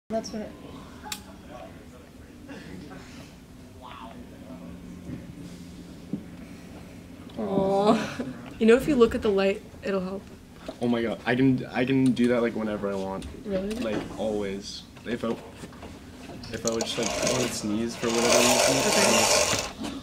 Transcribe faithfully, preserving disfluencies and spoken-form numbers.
That's what it... Aww. You know, if you look at the light, it'll help. Oh my god, I can I can do that like whenever I want. Really? Like always. If I if I would just like I want to sneeze for whatever reason. Okay.